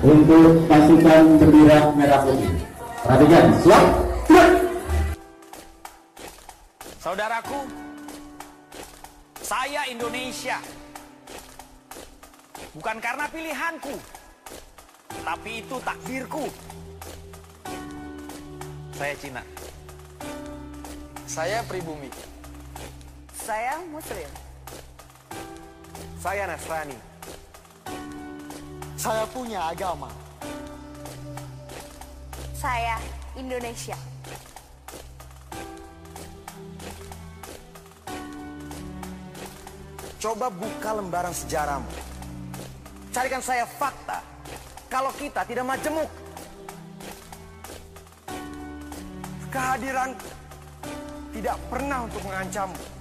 untuk pasukan bendera merah putih. Perhatikan, siap, gerak. Saudaraku, saya Indonesia. Bukan karena pilihanku, tapi itu takdirku. Saya Cina. Saya pribumi. Saya Muslim. Saya Nasrani. Saya punya agama. Saya Indonesia. Coba buka lembaran sejarahmu. Carikan saya fakta kalau kita tidak majemuk. Kehadiran tidak pernah untuk mengancammu.